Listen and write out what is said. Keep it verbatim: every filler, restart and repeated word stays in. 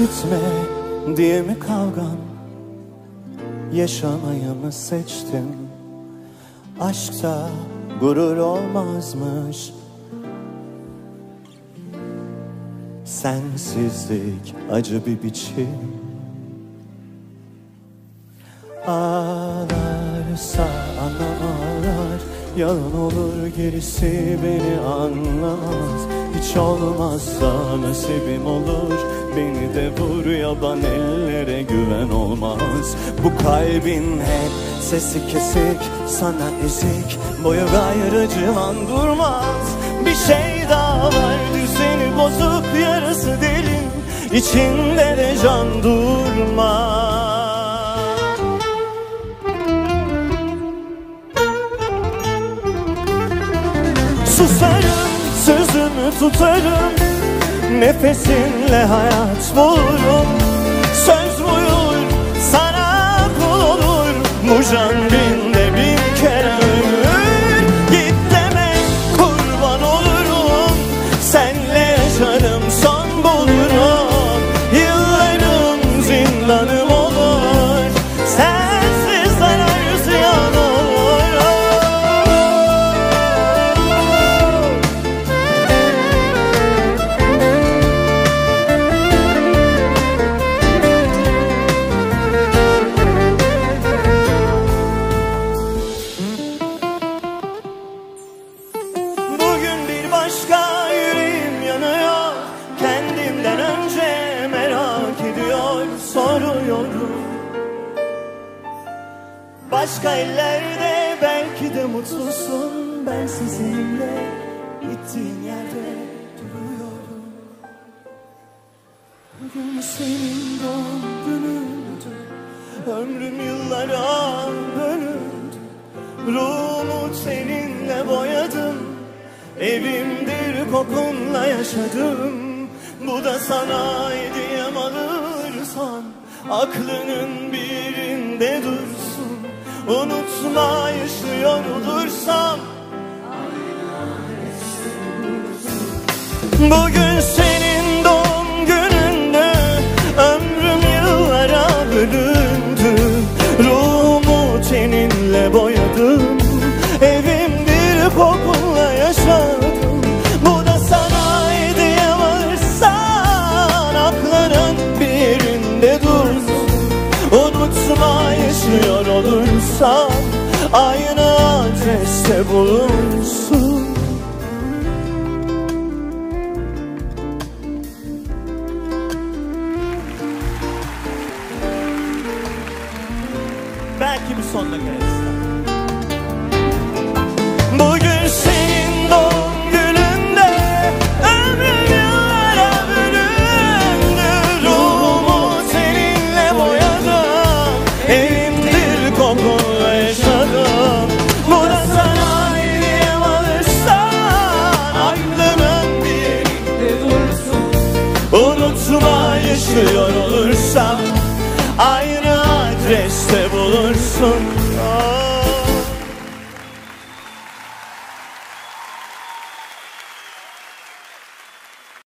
bitme diye mi kavgam? Yaşamayı mı seçtim? Aşkta gurur olmazmış. Sensizlik acı bir biçim. Ağlarsa anam ağlar, yalan olur gerisi beni anlamaz. Hiç olmazsa nasibim olur, beni de vur yaban ellere güven olmaz. Bu kalbin hep sesi kesik, sana ezik, boyu gayrı cihan durmaz. Bir şey daha var, düzeni bozuk, yarası derin, içinde de can durmaz. Susarım, sözümü tutarım, nefesinle hayat bulurum. Söz buyur, sana kul olur, bu can binde bin kere ömür. Git deme, kurban olurum, senle yaşarım, son bulurum. Yıllarım zindanım olur, sensiz zarar ziyan olur. Başka yüreğim yanıyor, kendimden önce merak ediyor, soruyorum. Başka ellerde belki de mutlusun, ben sizinle gittiğin yerde duruyorum. Bugün senin doğum günündü, ömrüm yıllara bölündü. Ruhumu seninle boyadım, evimdir kokunla yaşadım. Bu da sana hediyem, alırsan aklının birinde dursun. Unutma, yaşıyor olursam bugün senin doğum günündü, ömrüm yıllara bölündü. Ruhumu seninle boyadım, evimdir kokunla yaşadım. Bu da sana hediye, varsan aklının birinde dursun. Unutma, yaşıyor olursan aynı adreste bulunsun. Belki bir sonuna gelirsin. Bugün senin doğum gününde, ömrüm yıllara bölündü. Ruhumu seninle boyadım, evimdir kokunla yaşadım. Bu da sana hediyem, alırsan aklının birinde dursun. Unutma, yaşıyor olursam aynı adreste bulursun.